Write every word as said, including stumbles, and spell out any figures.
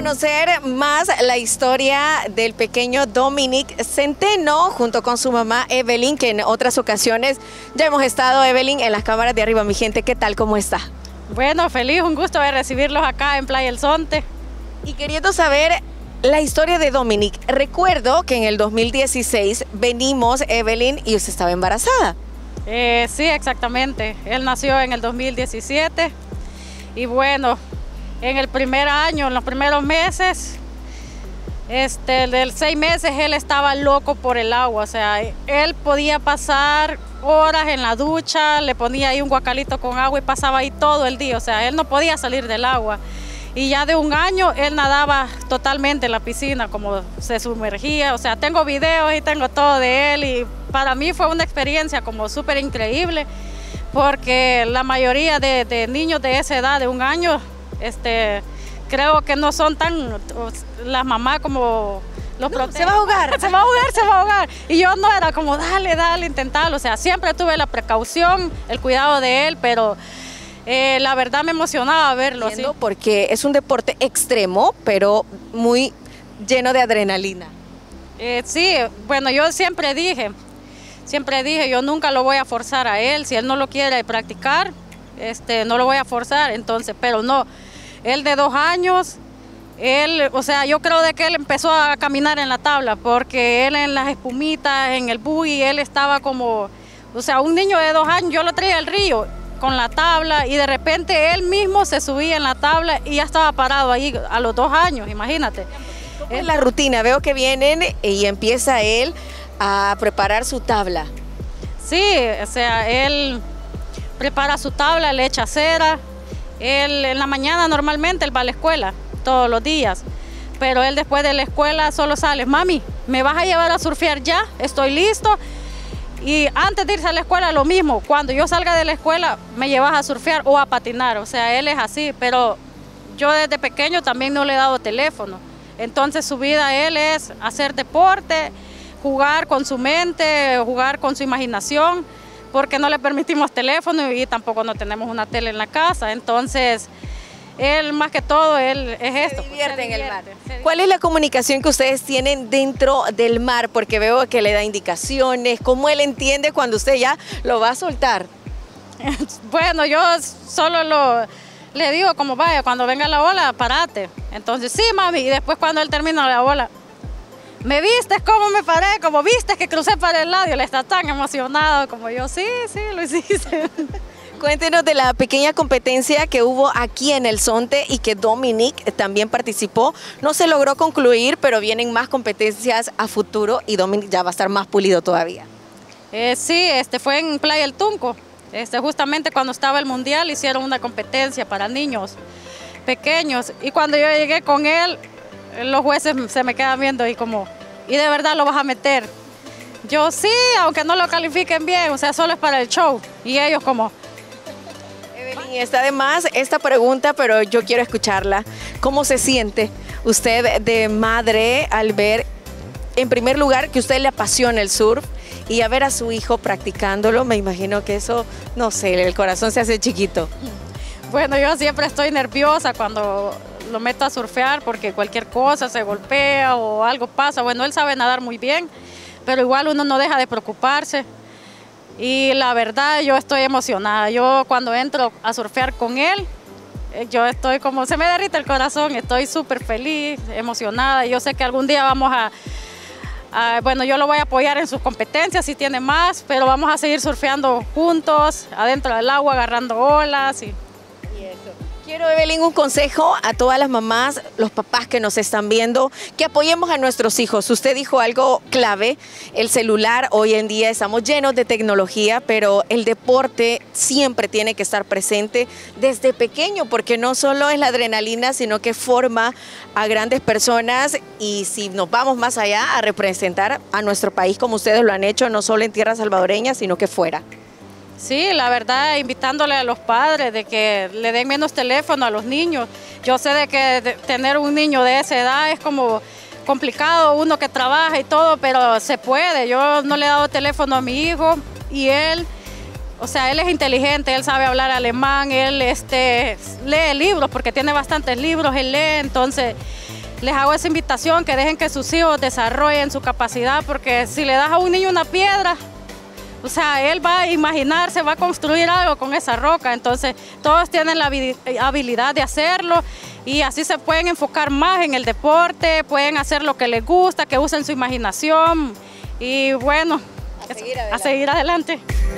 conocer más la historia del pequeño Dominic Centeno junto con su mamá Evelyn, que en otras ocasiones ya hemos estado, Evelyn, en las cámaras de Arriba Mi Gente. ¿Qué tal? ¿Cómo está? Bueno, feliz, un gusto de recibirlos acá en Playa El Zonte. Y queriendo saber la historia de Dominic, recuerdo que en el dos mil dieciséis venimos, Evelyn, y usted estaba embarazada. Eh, sí, exactamente. Él nació en el dos mil diecisiete y bueno, en el primer año, en los primeros meses, este, de seis meses, él estaba loco por el agua. O sea, él podía pasar horas en la ducha, le ponía ahí un guacalito con agua y pasaba ahí todo el día. O sea, él no podía salir del agua. Y ya de un año él nadaba totalmente en la piscina, como se sumergía. O sea, tengo videos y tengo todo de él y para mí fue una experiencia como súper increíble porque la mayoría de, de niños de esa edad, de un año, este, creo que no son tan, las mamás como los no, protegen. Se va a ahogar. Se va a ahogar, se va a ahogar. Y yo no era como, dale, dale, intentarlo. O sea, siempre tuve la precaución, el cuidado de él, pero eh, la verdad me emocionaba verlo. ¿Sí? Porque es un deporte extremo, pero muy lleno de adrenalina. Eh, sí, bueno, yo siempre dije, siempre dije, yo nunca lo voy a forzar a él. Si él no lo quiere practicar, este, no lo voy a forzar, entonces, pero no. Él de dos años, él, o sea, yo creo de que él empezó a caminar en la tabla, porque él en las espumitas, en el buggy, él estaba como, o sea, un niño de dos años, yo lo traía al río con la tabla y de repente él mismo se subía en la tabla y ya estaba parado ahí a los dos años, imagínate. ¿Cómo es la rutina? Veo que vienen y empieza él a preparar su tabla. Sí, o sea, él prepara su tabla, le echa cera. Él en la mañana normalmente él va a la escuela todos los días, pero él después de la escuela solo sale, mami, ¿me vas a llevar a surfear ya? Estoy listo. Y antes de irse a la escuela lo mismo, cuando yo salga de la escuela me llevas a surfear o a patinar, o sea, él es así, pero yo desde pequeño también no le he dado teléfono, entonces su vida él es hacer deporte, jugar con su mente, jugar con su imaginación, porque no le permitimos teléfono y tampoco no tenemos una tele en la casa. Entonces, él más que todo, él es esto. Se divierte en el mar. ¿Cuál es la comunicación que ustedes tienen dentro del mar? Porque veo que le da indicaciones, ¿cómo él entiende cuando usted ya lo va a soltar? Bueno, yo solo lo, le digo como vaya, cuando venga la ola, parate. Entonces, sí, mami, y después cuando él termina la ola, ¿me viste cómo me paré? Como viste que crucé para el lado y él está tan emocionado como yo. Sí, sí, lo hiciste. Cuéntenos de la pequeña competencia que hubo aquí en El Zonte y que Dominic también participó. No se logró concluir, pero vienen más competencias a futuro y Dominic ya va a estar más pulido todavía. Eh, sí, este fue en Playa El Tunco. Este, justamente cuando estaba el mundial hicieron una competencia para niños pequeños y cuando yo llegué con él, los jueces se me quedan viendo y como, ¿y de verdad lo vas a meter? Yo sí, aunque no lo califiquen bien, o sea, solo es para el show. Y ellos como... Evelyn, está de más esta pregunta, pero yo quiero escucharla. ¿Cómo se siente usted de madre al ver, en primer lugar, que a usted le apasiona el surf y a ver a su hijo practicándolo? Me imagino que eso, no sé, el corazón se hace chiquito. Bueno, yo siempre estoy nerviosa cuando lo meto a surfear porque cualquier cosa se golpea o algo pasa. Bueno, él sabe nadar muy bien, pero igual uno no deja de preocuparse. Y la verdad, yo estoy emocionada. Yo cuando entro a surfear con él, yo estoy como, se me derrite el corazón, estoy súper feliz, emocionada. Yo sé que algún día vamos a, a, bueno, yo lo voy a apoyar en sus competencias si tiene más, pero vamos a seguir surfeando juntos, adentro del agua, agarrando olas y... Quiero, Evelyn, un consejo a todas las mamás, los papás que nos están viendo, que apoyemos a nuestros hijos. Usted dijo algo clave, el celular, hoy en día estamos llenos de tecnología, pero el deporte siempre tiene que estar presente desde pequeño, porque no solo es la adrenalina, sino que forma a grandes personas y si nos vamos más allá a representar a nuestro país como ustedes lo han hecho, no solo en tierra salvadoreña, sino que fuera. Sí, la verdad, invitándole a los padres de que le den menos teléfono a los niños. Yo sé de que de tener un niño de esa edad es como complicado, uno que trabaja y todo, pero se puede. Yo no le he dado teléfono a mi hijo y él, o sea, él es inteligente, él sabe hablar alemán, él este, lee libros porque tiene bastantes libros, él lee, entonces les hago esa invitación, que dejen que sus hijos desarrollen su capacidad, porque si le das a un niño una piedra, o sea, él va a imaginarse, va a construir algo con esa roca. Entonces, todos tienen la habilidad de hacerlo y así se pueden enfocar más en el deporte, pueden hacer lo que les gusta, que usen su imaginación y bueno, a seguir adelante. A seguir adelante.